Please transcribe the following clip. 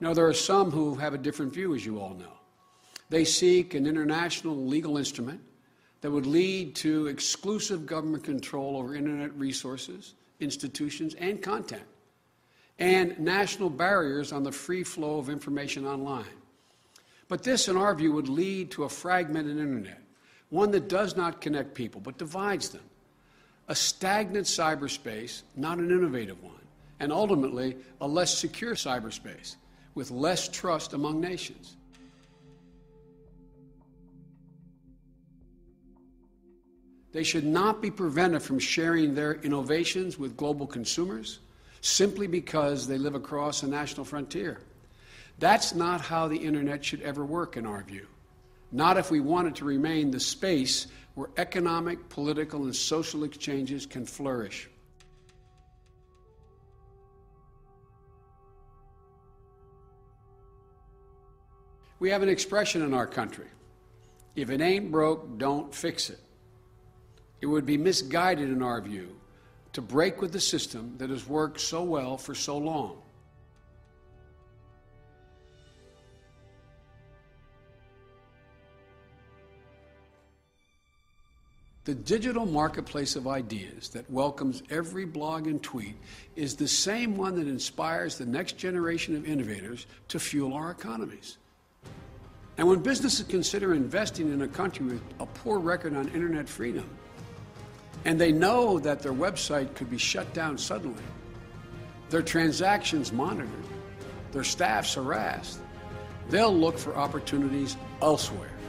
Now, there are some who have a different view, as you all know. They seek an international legal instrument that would lead to exclusive government control over Internet resources, institutions, and content, and national barriers on the free flow of information online. But this, in our view, would lead to a fragmented Internet, one that does not connect people, but divides them, a stagnant cyberspace, not an innovative one, and ultimately a less secure cyberspace with less trust among nations. They should not be prevented from sharing their innovations with global consumers simply because they live across a national frontier. That's not how the Internet should ever work, in our view. Not if we want it to remain the space where economic, political, and social exchanges can flourish. We have an expression in our country: if it ain't broke, don't fix it. It would be misguided, in our view, to break with the system that has worked so well for so long. The digital marketplace of ideas that welcomes every blog and tweet is the same one that inspires the next generation of innovators to fuel our economies. And when businesses consider investing in a country with a poor record on Internet freedom, and they know that their website could be shut down suddenly, their transactions monitored, their staffs harassed, they'll look for opportunities elsewhere.